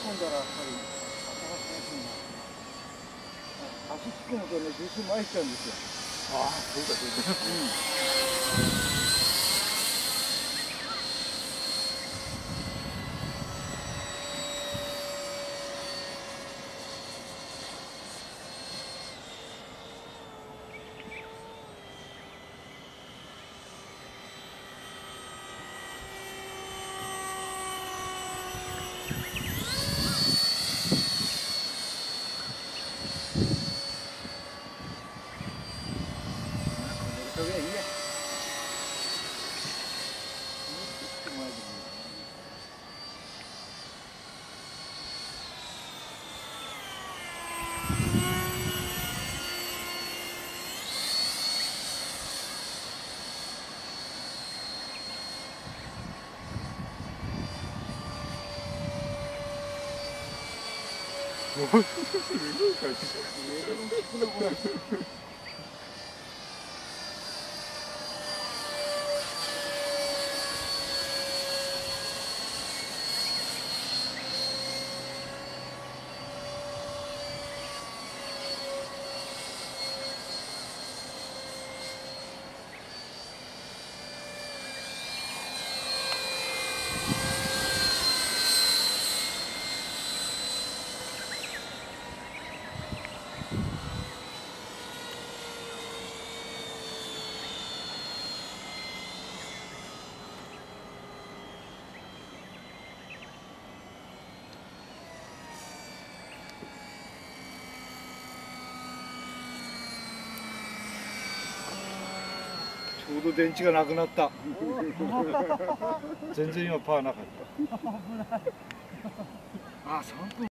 込んだらやっぱり新しいな。足突っ込むとね、重心前行っちゃうんですよ。 ああ、そうだそうだ。 それはいいや。ちょうど電池がなくなった。全然今パワーなかった。あ、3分。